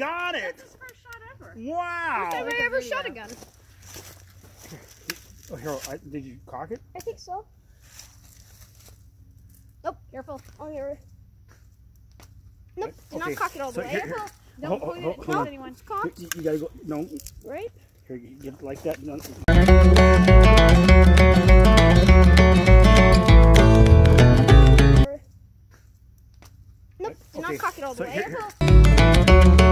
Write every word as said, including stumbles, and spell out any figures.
got it. That's his first shot ever. Wow. First time I ever shot a gun. Oh, here, I, did you cock it? I think so. Oh, careful. Oh, here. Nope, did Okay, not cock it all the so way. here- here- Careful. Don't Oh, point oh, it oh, at hold on. anyone. It's cocked, You, you gotta go. No. right? Here, you get it like that. No. Nope, did Okay, not cock it all the so way. here- Careful.